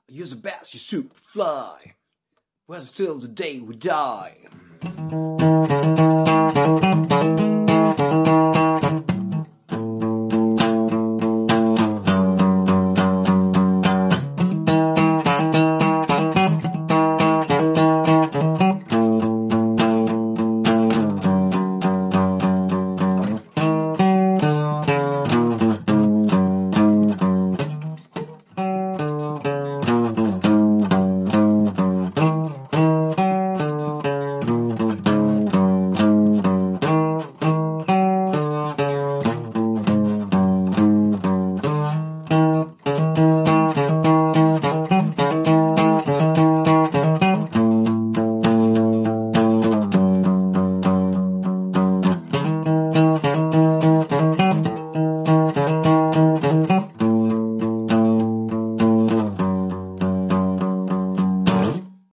You're the best, you Suppafly. Where's still the day we die?